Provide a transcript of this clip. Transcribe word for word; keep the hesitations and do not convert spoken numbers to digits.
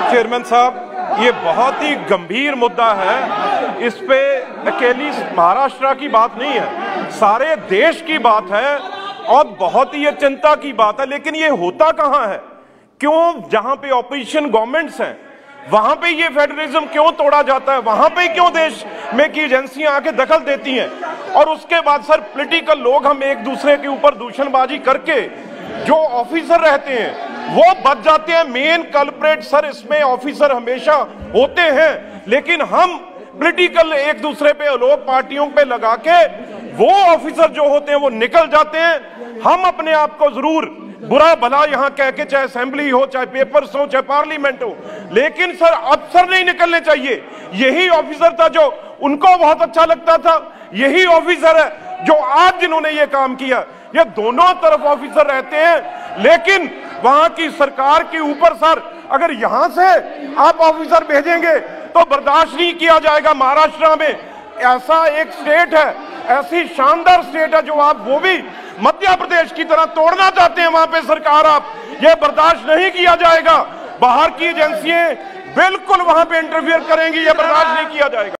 Chairman साहब, ये बहुत ही गंभीर मुद्दा है। इस पे अकेली महाराष्ट्र की बात नहीं है, सारे देश की बात है और बहुत ही ये चिंता की बात है। लेकिन ये होता कहां है? क्यों जहां पे ऑपोजिशन गवर्नमेंट्स हैं वहां पे ये फेडरलिज्म क्यों तोड़ा जाता है? वहां पे क्यों देश में की एजेंसियां आके दखल देती हैं? और उसके बाद सर पॉलिटिकल लोग हम एक दूसरे के ऊपर दूषणबाजी करके जो ऑफिसर रहते हैं वो बच जाते हैं। मेन कल्प्रेट सर इसमें ऑफिसर हमेशा होते हैं, लेकिन हम पॉलिटिकल एक दूसरे पे लोग पार्टियों पे लगा के वो ऑफिसर जो होते हैं वो निकल जाते हैं। हम अपने आप को जरूर बुरा भला यहां कह के, चाहे असेंबली हो, चाहे पेपर्स हो, चाहे पार्लियामेंट हो, लेकिन सर अफसर नहीं निकलने चाहिए। यही ऑफिसर था जो उनको बहुत अच्छा लगता था, यही ऑफिसर है जो आज जिन्होंने ये काम किया। ये दोनों तरफ ऑफिसर रहते हैं, लेकिन वहां की सरकार के ऊपर सर अगर यहां से आप ऑफिसर भेजेंगे तो बर्दाश्त नहीं किया जाएगा। महाराष्ट्र में ऐसा एक स्टेट है, ऐसी शानदार स्टेट है जो आप वो भी मध्य प्रदेश की तरह तोड़ना चाहते हैं। वहां पे सरकार आप ये बर्दाश्त नहीं किया जाएगा। बाहर की एजेंसियां बिल्कुल वहां पे इंटरफियर करेंगी, ये बर्दाश्त नहीं किया जाएगा।